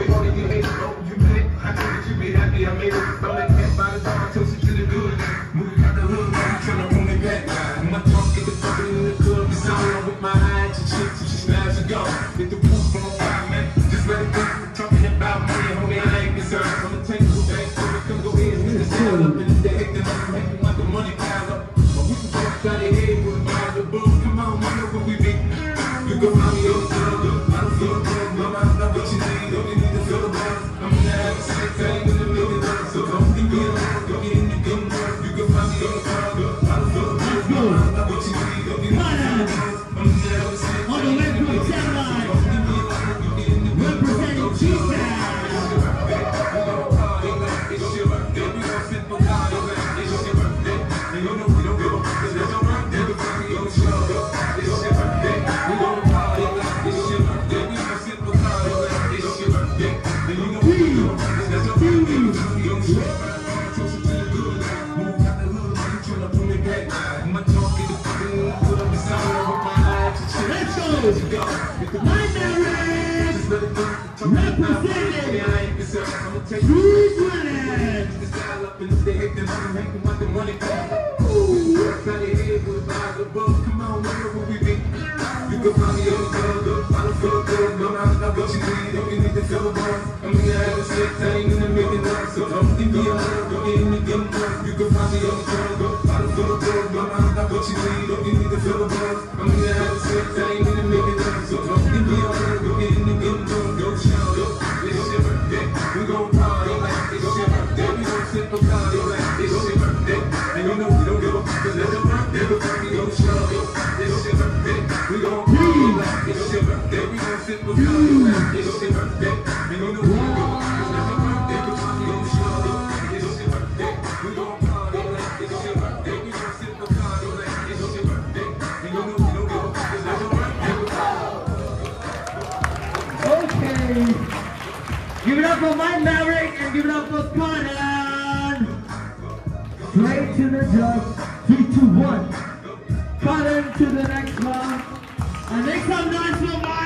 With all of you haters, oh, you lit. I know that you be happy, I made it. Don't let that by the door, toast you to the good. Moving out the hood, I'm trying to run it back. When I talk, get the fucking in the club, it's on with my eyes and shit, so she snaps and go. Get the proof on 5 minutes, just let it go. Talking about money, homie, I ain't concerned. I'ma take you back, so we come go ahead and hit the sale up in the day, then I'm making like the money pile up. But we can go outside the head with a bottle of booze. Come on, we know what we be. You go find me on the club, I don't feel good, mama, I know what you need, don't you need to feel the buzz. I'm gonna have sex, I ain't gonna make it up, so don't leave me alone, go get in the good work. You can find me on the club, I don't feel good, mama, I know what you need, don't you need to feel the buzz. I'm gonna have sex, I ain't gonna make it up, so don't leave me alone, go get in the good work. Representing Jesus. It's your birthday, we gon' sit for God, it's your birthday, and you know we don't give a fuck, cause that's your birthday, you can find me on the club, it's your birthday, we gon' party like it's your birthday, we gon' sit for God, it's your birthday, and you know we don't give a fuck, cause that's your birthday, you can find me on the club, toast to the good, move out the hood, you tryna pull me back, I'ma talk, get the fucking put up the sound, with my eyes and shit, let's go, my Maverick, just let it go, representing, I'ma take you. The style up in the day, then I'm making like the money back. Outside the head with a bottle of booze. Come on, remember who we be. You can find me on the club, I don't feel good. No, I know what you need, don't you need to feel the buzz. I'm gonna have sex, I ain't gonna make it up. So don't leave me alone, go get in the good work. You can find me on the club, I don't feel good. No, I know what you need, don't you need to feel the buzz. I'm gonna have sex, I ain't gonna make it up. So don't leave me alone, go get in the good work. Go shout up, it's your birthday, we gon' party like it's your birthday. We gon' sit for party like it's your birthday. And you know we don't give a fuck, cause that's your birthday. Before we go show up, it's your birthday. We gon' party like it's your birthday. We gon' sit for party like it's your birthday. And you know we don't give a fuck, cause that's your birthday. Before we go show up, it's your birthday. We gon' party like it's your birthday. We gon' sit for party like it's your birthday. And you know we don't give a fuck, cause that's your birthday. Okay. Give it up for my Maverick and give it up for Karan. Straight to the judge. 3, 2, 1. Karan to the next one. And make some noise for my